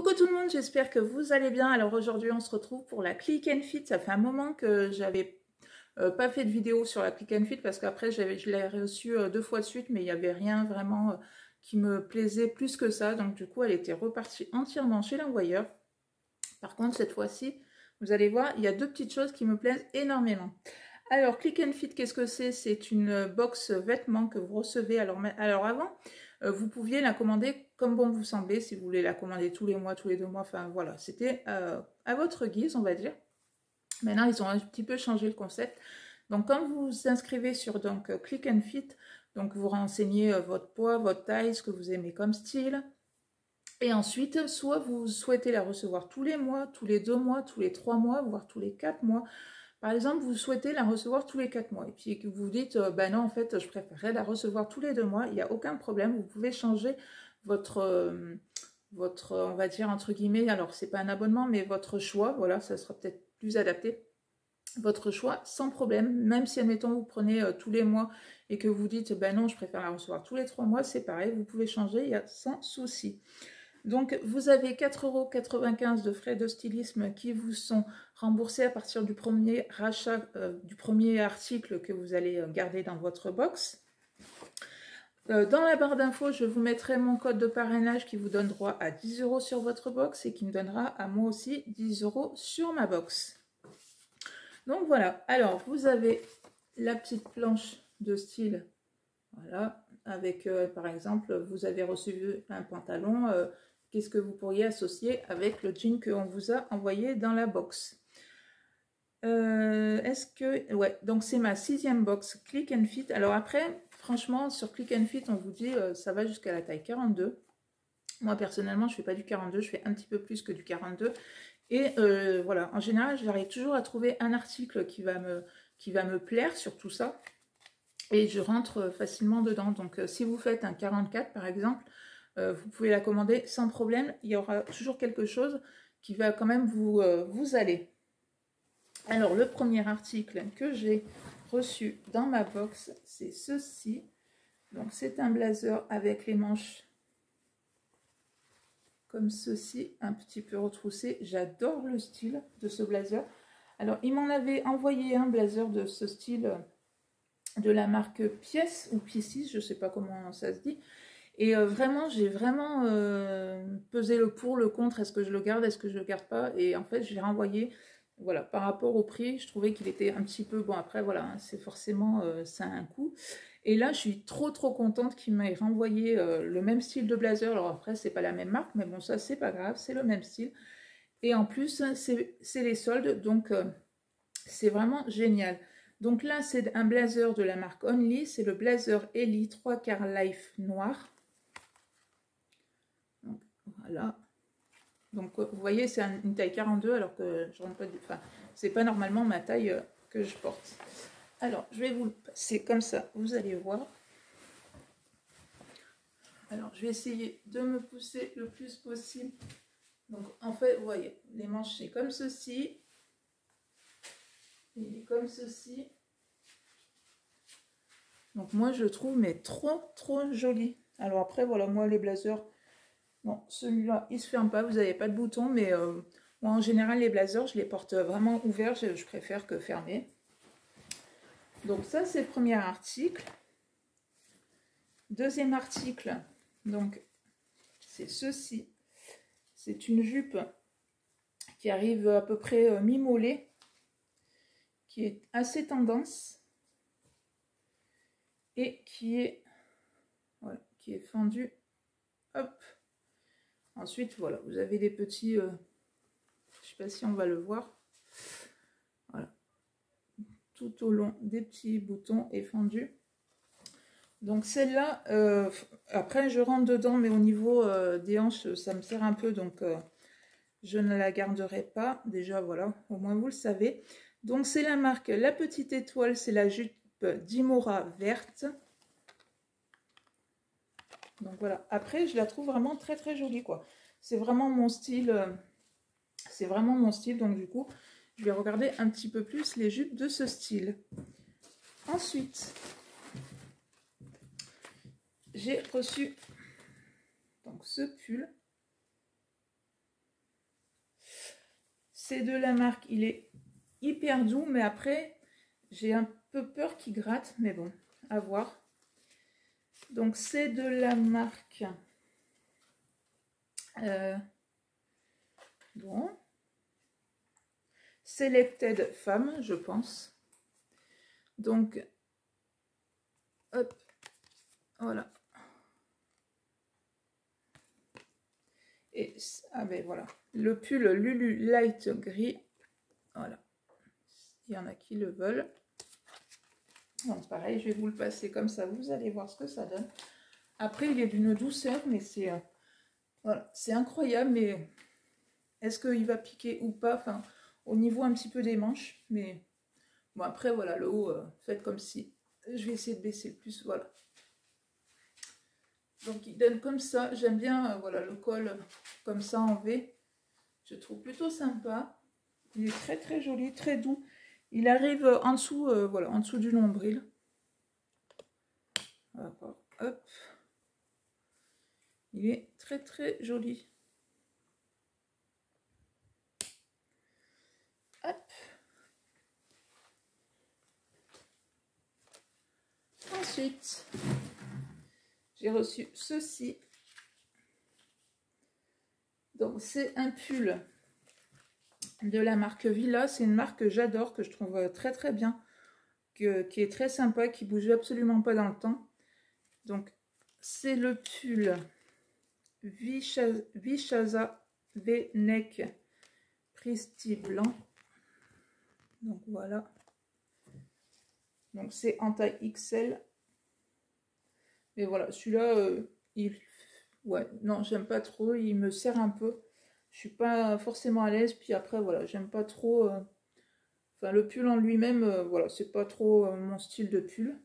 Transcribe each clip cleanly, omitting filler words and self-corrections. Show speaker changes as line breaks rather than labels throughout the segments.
Coucou tout le monde, j'espère que vous allez bien. Alors aujourd'hui on se retrouve pour la Click and Fit. Ça fait un moment que j'avais pas fait de vidéo sur la Click and Fit parce qu'après je l'ai reçue 2 fois de suite, mais il n'y avait rien vraiment qui me plaisait plus que ça. Donc du coup elle était repartie entièrement chez l'envoyeur. Par contre cette fois-ci, vous allez voir, il y a 2 petites choses qui me plaisent énormément. Alors Click and Fit, qu'est-ce que c'est? C'est une box vêtements que vous recevez. Alors avant, vous pouviez la commander comme bon vous semblait, si vous voulez la commander tous les mois, tous les 2 mois, enfin voilà, c'était à votre guise, on va dire. Maintenant, ils ont un petit peu changé le concept. Donc, quand vous vous inscrivez sur Click and Fit, donc vous renseignez votre poids, votre taille, ce que vous aimez comme style. Et ensuite, soit vous souhaitez la recevoir tous les mois, tous les 2 mois, tous les 3 mois, voire tous les 4 mois. Par exemple, vous souhaitez la recevoir tous les 4 mois. Et puis que vous dites, ben non, en fait, je préférerais la recevoir tous les 2 mois. Il n'y a aucun problème. Vous pouvez changer votre on va dire, entre guillemets, alors c'est pas un abonnement, mais votre choix. Voilà, ça sera peut-être plus adapté. Votre choix sans problème. Même si, admettons, vous prenez tous les mois et que vous dites, ben non, je préfère la recevoir tous les 3 mois, c'est pareil. Vous pouvez changer, il y a sans souci. Donc, vous avez 4,95 € de frais de stylisme qui vous sont remboursés à partir du premier rachat, du premier article que vous allez garder dans votre box. Dans la barre d'infos, je vous mettrai mon code de parrainage qui vous donne droit à 10 € sur votre box et qui me donnera à moi aussi 10 € sur ma box. Donc voilà, alors vous avez la petite planche de style, voilà, avec par exemple, vous avez reçu un pantalon. Qu'est-ce que vous pourriez associer avec le jean qu'on vous a envoyé dans la box? Ouais, donc c'est ma 6e box Click and Fit. Alors après, franchement, sur Click and Fit, on vous dit ça va jusqu'à la taille 42. Moi, personnellement, je ne fais pas du 42, je fais un petit peu plus que du 42. Et voilà, en général, j'arrive toujours à trouver un article qui va me plaire sur tout ça. Et je rentre facilement dedans. Donc, si vous faites un 44, par exemple, vous pouvez la commander sans problème. Il y aura toujours quelque chose qui va quand même vous aller. Alors, le premier article que j'ai reçu dans ma box, c'est ceci. Donc, c'est un blazer avec les manches comme ceci, un petit peu retroussé. J'adore le style de ce blazer. Alors, il m'en avait envoyé un blazer de ce style de la marque Pièce ou Pièces, je ne sais pas comment ça se dit. Et vraiment, j'ai vraiment pesé le pour, le contre, est-ce que je le garde, est-ce que je le garde pas. Et en fait, je l'ai renvoyé, voilà, par rapport au prix, je trouvais qu'il était un petit peu, bon après, voilà, hein, c'est forcément, ça a un coût. Et là, je suis trop contente qu'il m'ait renvoyé le même style de blazer. Alors après, c'est pas la même marque, mais bon, ça, c'est pas grave, c'est le même style. Et en plus, c'est les soldes, donc c'est vraiment génial. Donc là, c'est un blazer de la marque Only, c'est le blazer Ellie 3/4 Life noir. Donc, voilà. Donc vous voyez, c'est une taille 42 alors que je rentre pas du... Enfin, c'est pas normalement ma taille que je porte. Alors, je vais vous le passer comme ça, vous allez voir. Alors, je vais essayer de me pousser le plus possible. Donc, en fait, vous voyez, les manches, c'est comme ceci. Et comme ceci. Donc, moi, je trouve, mais trop joli. Alors après, voilà, moi, les blazers... Bon, celui-là, il ne se ferme pas, vous n'avez pas de bouton, mais moi, en général, les blazers, je les porte vraiment ouverts, je préfère que fermés. Donc ça, c'est le premier article. Deuxième article, donc, c'est ceci. C'est une jupe qui arrive à peu près mi-mollet, qui est assez tendance et qui est fendue. Hop. Ensuite, voilà, vous avez des petits, je ne sais pas si on va le voir, voilà, tout au long des petits boutons et fendus. Donc celle-là, après je rentre dedans, mais au niveau des hanches, ça me sert un peu, donc je ne la garderai pas. Déjà, voilà, au moins vous le savez. Donc c'est la marque La Petite Étoile, c'est la jupe d'Imora verte. Donc voilà, après je la trouve vraiment très jolie quoi. C'est vraiment mon style, donc du coup je vais regarder un petit peu plus les jupes de ce style. Ensuite, j'ai reçu donc ce pull. c'est de la marque, il est hyper doux, mais après, j'ai un peu peur qu'il gratte, mais bon, à voir. Donc, c'est de la marque... bon... Selected Femme, je pense. Donc, hop, voilà. Et, ah ben voilà, le pull Lulu Light Gris, voilà. Il y en a qui le veulent. Donc pareil, je vais vous le passer comme ça, vous allez voir ce que ça donne. Après, il est d'une douceur, mais c'est voilà, c'est incroyable, mais est-ce qu'il va piquer ou pas? Enfin, au niveau un petit peu des manches, mais bon, après, voilà, le haut, faites comme si. Je vais essayer de baisser le plus, voilà. Donc, il donne comme ça. J'aime bien, voilà, le col comme ça en V. Je trouve plutôt sympa. Il est très, très joli, très doux. Il arrive en dessous, voilà, en dessous du nombril. Voilà, hop. Il est très, très joli. Hop. Ensuite, j'ai reçu ceci. Donc, c'est un pull de la marque Villa. C'est une marque que j'adore, que je trouve très très bien, qui est très sympa, qui bouge absolument pas dans le temps. Donc, c'est le pull Vichaza V-Neck Presti blanc. Donc, voilà. Donc, c'est en taille XL. Mais voilà, celui-là, ouais, non, j'aime pas trop. Il me serre un peu. Je suis pas forcément à l'aise. Puis après, voilà, j'aime pas trop... Enfin, le pull en lui-même, voilà, c'est pas trop mon style de pull.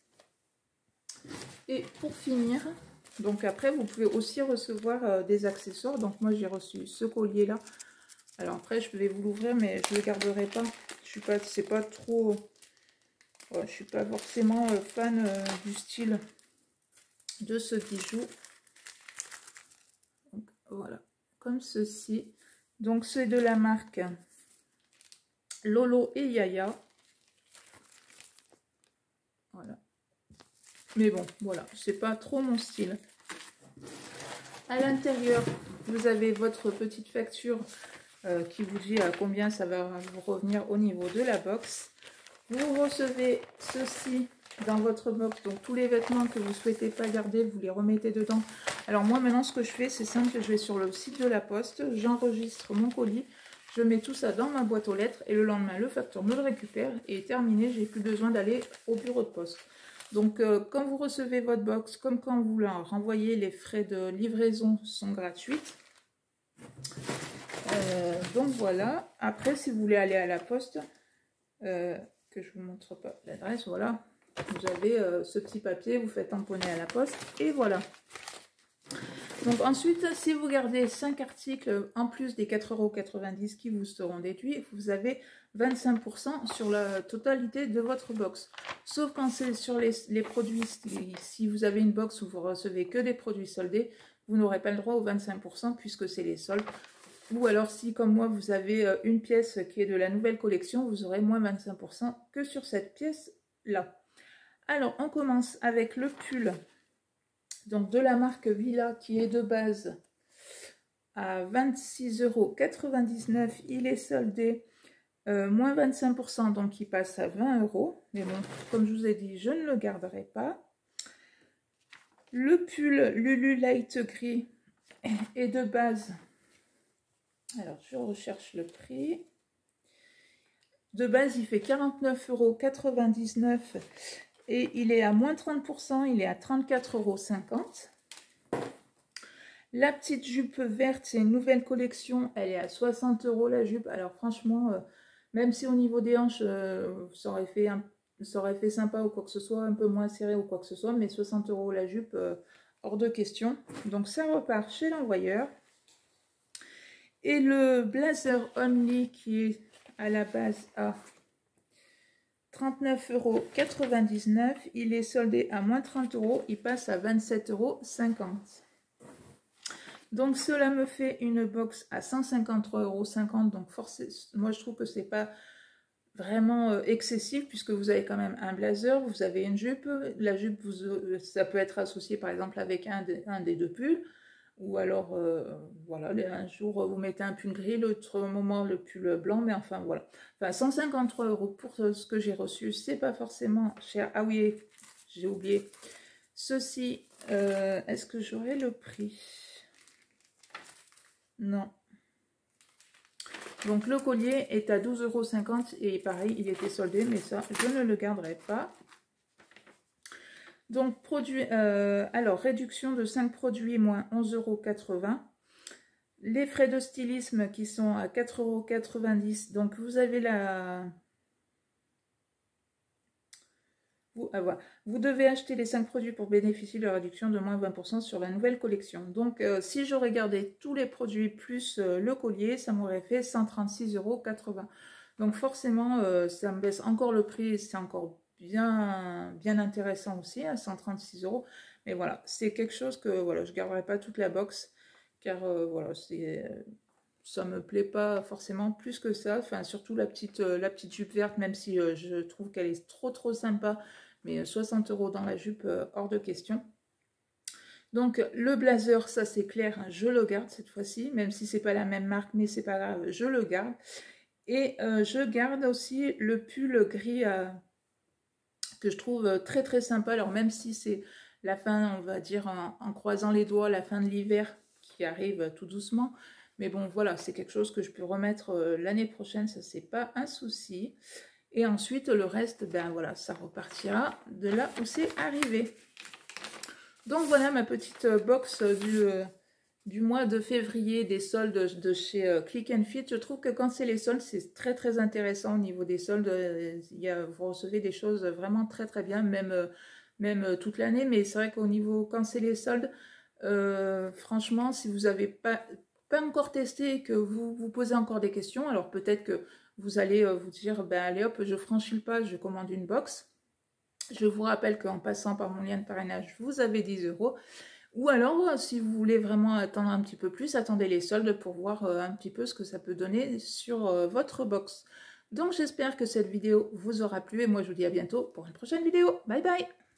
Et pour finir, donc après, vous pouvez aussi recevoir des accessoires. Donc moi, j'ai reçu ce collier-là. Alors après, je vais vous l'ouvrir, mais je le garderai pas. Je suis pas, c'est pas trop... Ouais, je suis pas forcément fan du style de ce bijou. Donc, voilà, comme ceci. Donc c'est de la marque Lolo et Yaya. Voilà. Mais bon, voilà, c'est pas trop mon style. À l'intérieur, vous avez votre petite facture qui vous dit à combien ça va vous revenir au niveau de la box. Vous recevez ceci dans votre box, donc tous les vêtements que vous ne souhaitez pas garder, vous les remettez dedans. Alors moi maintenant ce que je fais, c'est simple, je vais sur le site de la poste, j'enregistre mon colis, je mets tout ça dans ma boîte aux lettres et le lendemain le facteur me le récupère et terminé, j'ai plus besoin d'aller au bureau de poste. Donc quand vous recevez votre box, comme quand vous la renvoyez, les frais de livraison sont gratuits. Donc voilà, après si vous voulez aller à la poste, que je vous montre pas l'adresse, voilà, vous avez ce petit papier, vous faites tamponner à la poste et voilà. Donc ensuite, si vous gardez 5 articles en plus des 4,90 € qui vous seront déduits, vous avez 25% sur la totalité de votre box. Sauf quand c'est sur les produits, si vous avez une box où vous recevez que des produits soldés, vous n'aurez pas le droit aux 25% puisque c'est les soldes. Ou alors si, comme moi, vous avez une pièce qui est de la nouvelle collection, vous aurez moins 25% que sur cette pièce-là. Alors, on commence avec le pull donc de la marque Villa qui est de base à 26,99 €. Il est soldé moins 25%, donc il passe à 20 €. Mais bon, comme je vous ai dit, je ne le garderai pas. Le pull Lulu Light Gris est de base... Alors, je recherche le prix. De base, il fait 49,99 € et il est à moins 30%, il est à 34,50 €. La petite jupe verte, c'est une nouvelle collection, elle est à 60 € la jupe. Alors franchement, même si au niveau des hanches, ça aurait fait sympa ou quoi que ce soit, un peu moins serré ou quoi que ce soit, mais 60 € la jupe, hors de question. Donc ça repart chez l'envoyeur. Et le blazer only qui est à la base à 39,99 €, il est soldé à moins 30 €, il passe à 27,50 €. Donc cela me fait une box à 153,50 €. Donc forcément, moi je trouve que c'est pas vraiment excessif puisque vous avez quand même un blazer, vous avez une jupe. La jupe, ça peut être associé par exemple avec un des deux pulls. Ou alors, voilà, un jour vous mettez un pull gris, l'autre moment le pull blanc, mais enfin voilà. Enfin, 153 € pour ce que j'ai reçu, c'est pas forcément cher. Ah oui, j'ai oublié. Ceci, est-ce que j'aurai le prix? Non. Donc le collier est à 12,50 € et pareil, il était soldé, mais ça, je ne le garderai pas. Donc, produit, alors, réduction de 5 produits, moins 11,80 €. Les frais de stylisme qui sont à 4,90 €. Donc, vous avez la... Vous devez acheter les 5 produits pour bénéficier de la réduction de moins 20% sur la nouvelle collection. Donc, si j'aurais gardé tous les produits plus le collier, ça m'aurait fait 136,80 €. Donc, forcément, ça me baisse encore le prix. C'est encore bien intéressant aussi, à 136 €. Mais voilà, c'est quelque chose que voilà, je ne garderai pas toute la box. Car voilà, ça me plaît pas forcément plus que ça. Enfin, surtout la petite jupe verte, même si je trouve qu'elle est trop sympa. Mais 60 € dans la jupe, hors de question. Donc le blazer, ça c'est clair, hein, je le garde cette fois-ci, même si c'est pas la même marque, mais c'est pas grave, je le garde. Et je garde aussi le pull gris que je trouve très sympa. Alors même si c'est la fin, on va dire en croisant les doigts, la fin de l'hiver qui arrive tout doucement. Mais bon, voilà, c'est quelque chose que je peux remettre l'année prochaine, ça c'est pas un souci. Et ensuite, le reste, ben voilà, ça repartira de là où c'est arrivé. Donc voilà ma petite box du mois de février des soldes de chez Click and Fit. Je trouve que quand c'est les soldes, c'est très intéressant au niveau des soldes. Vous recevez des choses vraiment très bien, même toute l'année. Mais c'est vrai qu'au niveau, quand c'est les soldes, franchement, si vous n'avez pas encore testé et que vous vous posez encore des questions, alors peut-être que vous allez vous dire, ben allez hop, je franchis le pas, je commande une box. Je vous rappelle qu'en passant par mon lien de parrainage, vous avez 10 €. Ou alors, si vous voulez vraiment attendre un petit peu plus, attendez les soldes pour voir un petit peu ce que ça peut donner sur votre box. Donc j'espère que cette vidéo vous aura plu et moi je vous dis à bientôt pour une prochaine vidéo. Bye bye!